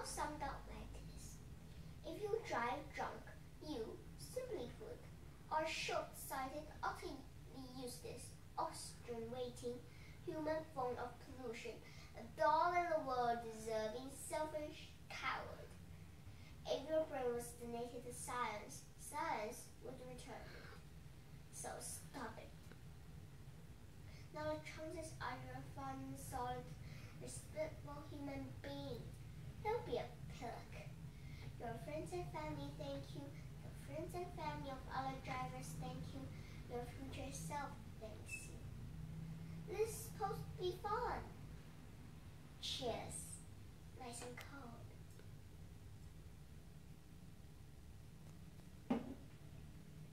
summed up like this. If you drive drunk, you simply fool, are short-sighted, utterly useless, Austrian-waiting, human form of pollution, a dull in the world deserving, selfish coward. If your brain was donated to science, science would return it. So stop it. Now the chances are you're a fun, solid, respectable human being. Don't be a pillock. Your friends and family thank you. Your friends and family of other drivers thank you. Your future self thanks you. This is supposed to be fun. Cheers. Nice and cold.